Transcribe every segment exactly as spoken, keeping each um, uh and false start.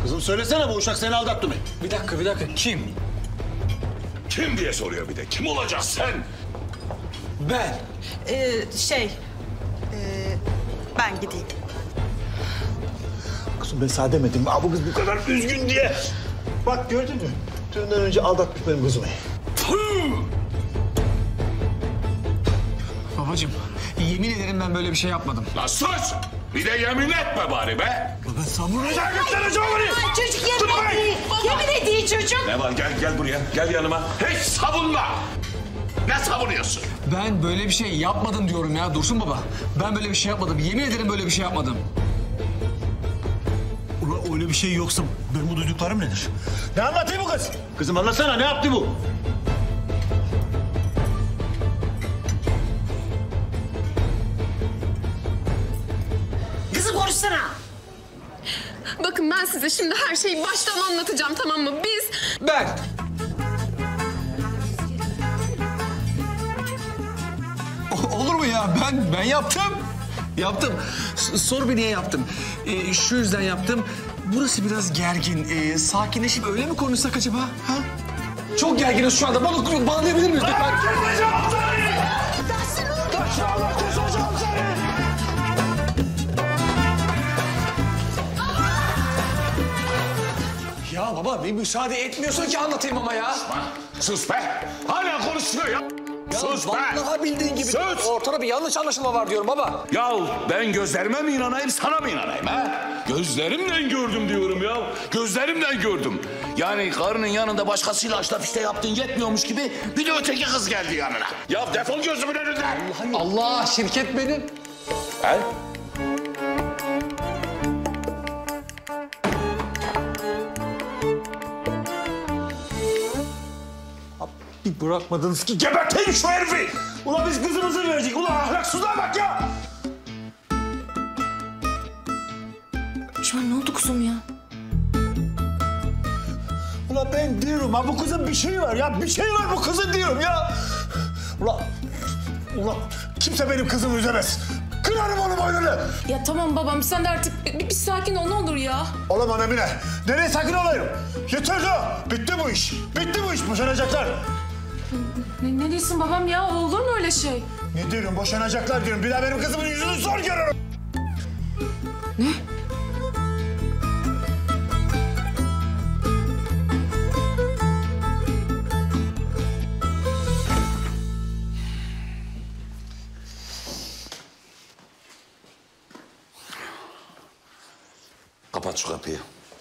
Kızım söylesene, bu uşak seni aldattı mı? Bir dakika, bir dakika. Kim? Kim diye soruyor bir de. Kim olacaksın sen? Ben. Ee, şey... Ee, ben gideyim. Kızım ben sana demedim mi? Bu kız bu kadar üzgün diye. Bak gördün mü? Düğünden önce aldatmış benim kızımı. Babacığım, yemin ederim ben böyle bir şey yapmadım. Lan sus! Bir de yemin etme bari be. Ben savunacağım, göstereceğim onu. Çocuk yemin ediyor. Yemin ediyor çocuk. Ne var? Gel gel buraya. Gel yanıma. Hiç savunma. Ne savunuyorsun? Ben böyle bir şey yapmadım diyorum ya Dursun baba. Ben böyle bir şey yapmadım. Yemin ederim böyle bir şey yapmadım. Ulan öyle bir şey yoksa benim bu duyduklarım nedir? Ne anlatıyor bu kız? Kızım anlatsana, ne yaptı bu? Kızım konuşsana. Bakın ben size şimdi her şeyi baştan anlatacağım, tamam mı? Biz... Ben. O- olur mu ya? Ben ben yaptım. Yaptım. S- sor bir niye yaptım? Ee, şu yüzden yaptım. Burası biraz gergin. Ee, sakinleşip öyle mi konuşsak acaba? Ha? Çok gerginiz şu anda. Bana bağlayabilir miyiz lütfen? Ya baba bir müsaade etmiyorsun ki anlatayım ama ya. Sus be. Hala konuşuyor ya. Sus be. Vallahi bildiğin gibi. Sus. Ortada bir yanlış anlaşılma var diyorum baba. Ya ben gözlerime mi inanayım, sana mı inanayım ha? Gözlerimle gördüm diyorum ya. Gözlerimle gördüm. Yani karının yanında başkasıyla açla piste yaptığın yetmiyormuş gibi bir de öteki kız geldi yanına. Ya defol gözümün önünden. Allah, şirket benim. He? Bir bırakmadınız ki geberteyim şu herifi. Ulan biz kızımızı verecek. Ulan ahlaksızlığa bak ya. Şu an ne oldu kuzum ya? Ulan ben diyorum ha, bu kızın bir şeyi var ya. Bir şey var bu kızın diyorum ya. Ulan, ulan kimse benim kızımı üzemez. Kırarım onu boynunu. Ya tamam babam, sen de artık bir, bir sakin ol ne olur ya. Olamam Emine. Nereye sakin olayım? Yeter ya. Bitti bu iş. Bitti bu iş. Boşanacaklar. Ne, ne diyorsun babam ya? Olur mu öyle şey? Ne diyorum? Boşanacaklar diyorum. Bir daha benim kızımın yüzünü zor görürüm. Ne? Kapat şu kapıyı.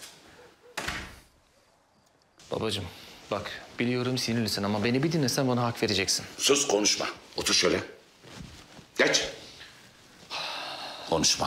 Babacığım bak biliyorum sinirlisin ama beni bir dinlesen bana hak vereceksin. Sus, konuşma. Otur şöyle. Geç. Konuşma.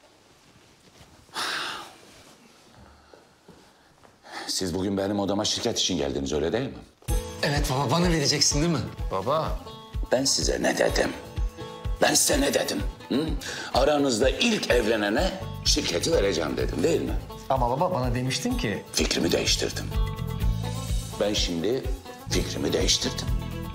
Siz bugün benim odama şirket için geldiniz, öyle değil mi? Evet baba, bana vereceksin değil mi? Baba. Ben size ne dedim? Ben size ne dedim? Hı? Aranızda ilk evlenene şirketi vereceğim dedim, değil mi? Ama baba bana demiştin ki... Fikrimi değiştirdim. Ben şimdi fikrimi değiştirdim.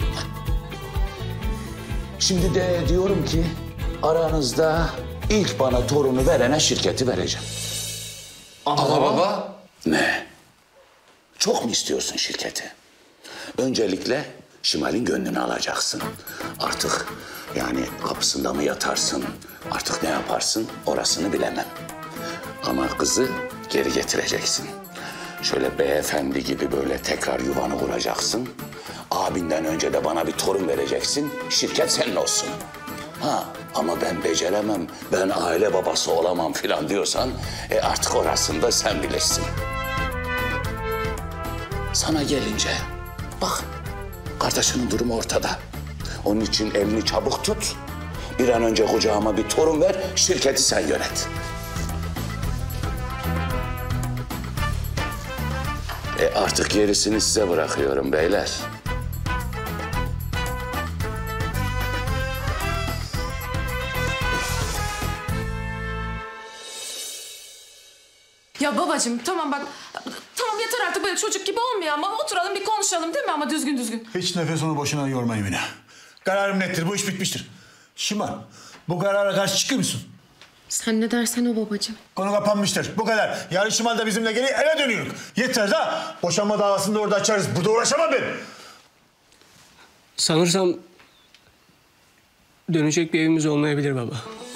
Şimdi de diyorum ki aranızda ilk bana torunu verene şirketi vereceğim. Ama baba... Ne? Çok mu istiyorsun şirketi? Öncelikle Şimal'in gönlünü alacaksın. Artık yani kapısında mı yatarsın, artık ne yaparsın orasını bilemem. Ama kızı geri getireceksin. Şöyle beyefendi gibi böyle tekrar yuvanı kuracaksın. Abinden önce de bana bir torun vereceksin. Şirket senin olsun. Ha ama ben beceremem, ben aile babası olamam filan diyorsan... E artık orasını da sen bilirsin. Sana gelince bak kardeşinin durumu ortada. Onun için elini çabuk tut. Bir an önce kucağıma bir torun ver, şirketi sen yönet. E artık gerisini size bırakıyorum beyler. Ya babacığım tamam bak, tamam yeter artık böyle çocuk gibi olmuyor ama oturalım bir konuşalım değil mi ama düzgün düzgün. Hiç nefesini boşuna yormayın beni. Kararım nettir, bu iş bitmiştir. Şimal, bu karara karşı çıkıyor musun? Sen ne dersen o babacığım. Konu kapanmıştır. Bu kadar. Yarın Şimal da bizimle geliyor, eve dönüyoruz. Yeter de boşanma davasını da orada açarız. Burada uğraşamam ben. Sanırsam dönecek bir evimiz olmayabilir baba.